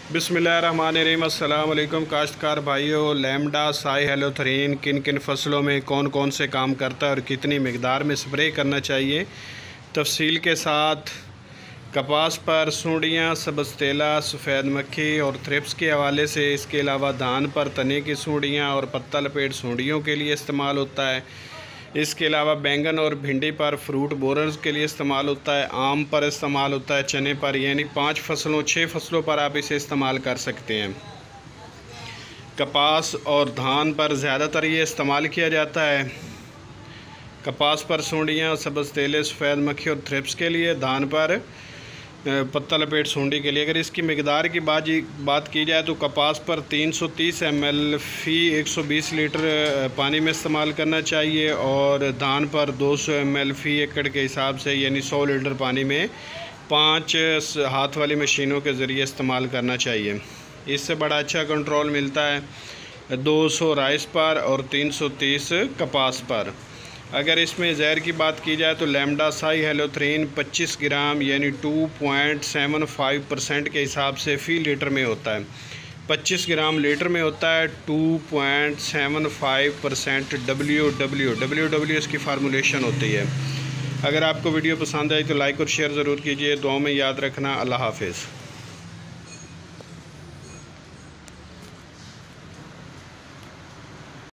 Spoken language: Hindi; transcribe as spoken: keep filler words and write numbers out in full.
बिस्मिल्लाहिर्रहमानिर्रहीम। अस्सलाम वालेकुम काश्तकार भाइयों। लैम्डा साई हेलोथरीन किन किन फसलों में कौन कौन से काम करता है और कितनी मिकदार में स्प्रे करना चाहिए, तफसील के साथ कपास पर सूंडियाँ, सबस्तेला, सफ़ेद मक्खी और थ्रिप्स के हवाले से। इसके अलावा धान पर तने की सूंडियाँ और पत्ता लपेट सूंडियों के लिए इस्तेमाल होता है। इसके अलावा बैंगन और भिंडी पर फ्रूट बोरर्स के लिए इस्तेमाल होता है। आम पर इस्तेमाल होता है, चने पर, यानी पाँच फसलों छः फसलों पर आप इसे इस्तेमाल कर सकते हैं। कपास और धान पर ज़्यादातर ये इस्तेमाल किया जाता है। कपास पर सूंडियाँ, सबस्तेले, सफ़ेद मक्खी और थ्रिप्स के लिए, धान पर पत्ता लपेट सूंडी के लिए। अगर इसकी मिकदार की बात बात की जाए तो कपास पर तीन सौ तीस एम एल फ़ी एक सौ बीस लीटर पानी में इस्तेमाल करना चाहिए और धान पर दो सौ एम एल फ़ी एकड़ के हिसाब से, यानी सौ लीटर पानी में पाँच हाथ वाली मशीनों के ज़रिए इस्तेमाल करना चाहिए। इससे बड़ा अच्छा कंट्रोल मिलता है दो सौ राइस पर और तीन सौ तीस कपास पर। अगर इसमें जहर की बात की जाए तो लैम्डा साई हेलोथरीन पच्चीस ग्राम यानी two point seven five percent के हिसाब से फ़ी लीटर में होता है। पच्चीस ग्राम लीटर में होता है। Two point seven five percent W W W W इसकी फार्मूलेशन होती है। अगर आपको वीडियो पसंद आई तो लाइक और शेयर ज़रूर कीजिए। दुआओं में याद रखना। अल्लाह हाफिज़।